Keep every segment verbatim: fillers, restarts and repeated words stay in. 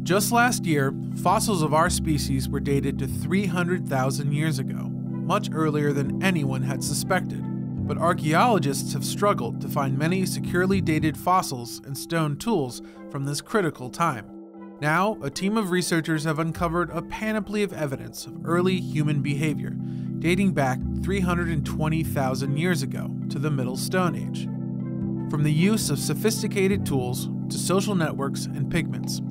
Just last year, fossils of our species were dated to three hundred thousand years ago, much earlier than anyone had suspected. But archaeologists have struggled to find many securely dated fossils and stone tools from this critical time. Now, a team of researchers have uncovered a panoply of evidence of early human behavior, dating back three hundred twenty thousand years ago to the Middle Stone Age. From the use of sophisticated tools to social networks and pigments.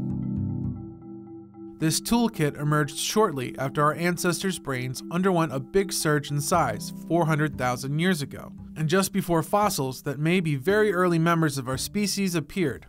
This toolkit emerged shortly after our ancestors' brains underwent a big surge in size four hundred thousand years ago, and just before fossils that may be very early members of our species appeared.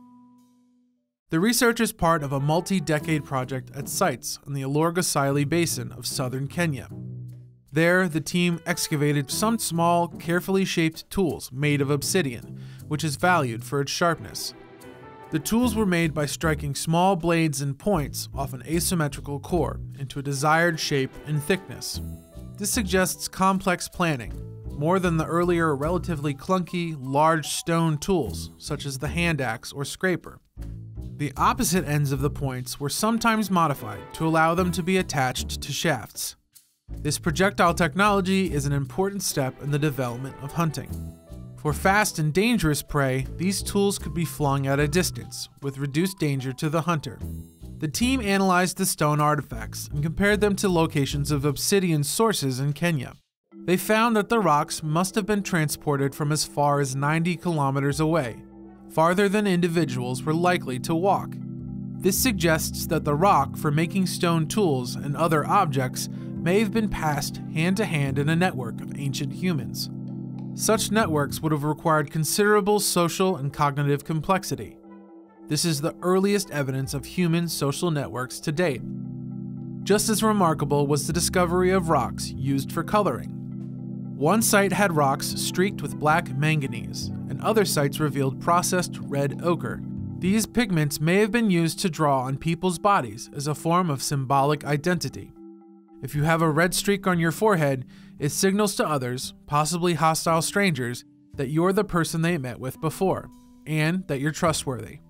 The research is part of a multi-decade project at sites in the Olorgesailie basin of southern Kenya. There, the team excavated some small, carefully shaped tools made of obsidian, which is valued for its sharpness. The tools were made by striking small blades and points off an asymmetrical core into a desired shape and thickness. This suggests complex planning, more than the earlier relatively clunky, large stone tools, such as the hand axe or scraper. The opposite ends of the points were sometimes modified to allow them to be attached to shafts. This projectile technology is an important step in the development of hunting. For fast and dangerous prey, these tools could be flung at a distance, with reduced danger to the hunter. The team analyzed the stone artifacts and compared them to locations of obsidian sources in Kenya. They found that the rocks must have been transported from as far as ninety kilometers away, farther than individuals were likely to walk. This suggests that the rock for making stone tools and other objects may have been passed hand to hand in a network of ancient humans. Such networks would have required considerable social and cognitive complexity. This is the earliest evidence of human social networks to date. Just as remarkable was the discovery of rocks used for coloring. One site had rocks streaked with black manganese, and other sites revealed processed red ochre. These pigments may have been used to draw on people's bodies as a form of symbolic identity. If you have a red streak on your forehead, it signals to others, possibly hostile strangers, that you're the person they met with before, and that you're trustworthy.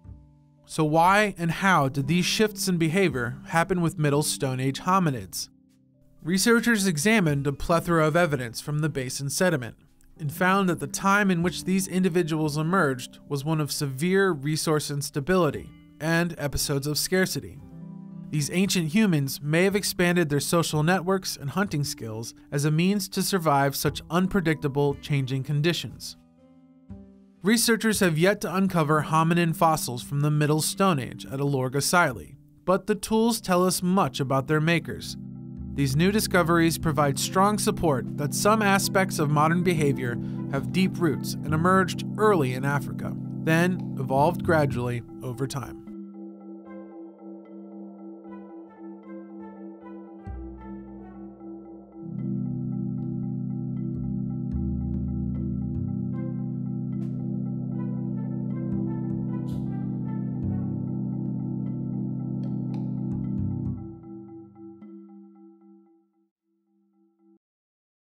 So why and how did these shifts in behavior happen with Middle Stone Age hominids? Researchers examined a plethora of evidence from the basin sediment, and found that the time in which these individuals emerged was one of severe resource instability and episodes of scarcity. These ancient humans may have expanded their social networks and hunting skills as a means to survive such unpredictable, changing conditions. Researchers have yet to uncover hominin fossils from the Middle Stone Age at Olorgesailie, but the tools tell us much about their makers. These new discoveries provide strong support that some aspects of modern behavior have deep roots and emerged early in Africa, then evolved gradually over time.